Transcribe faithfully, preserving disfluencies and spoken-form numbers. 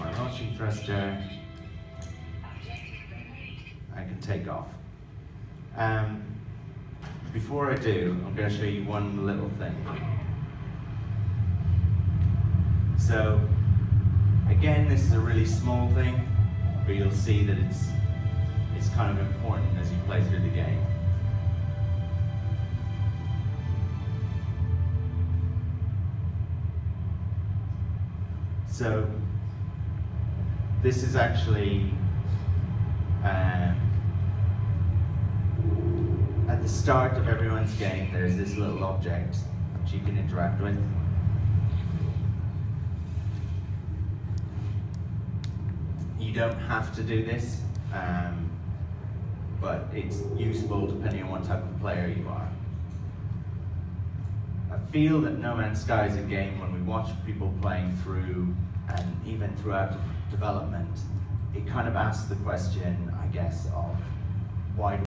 launching thruster, I can take off. Um, before I do, I'm going to show you one little thing. So, again, this is a really small thing, but you'll see that it's, it's kind of important as you play through the game. So, this is actually um, at the start of everyone's game, there's this little object which you can interact with. You don't have to do this, um, but it's useful depending on what type of player you are. I feel that No Man's Sky is a game when we watch people playing through, and even throughout development, it kind of asks the question, I guess, of why do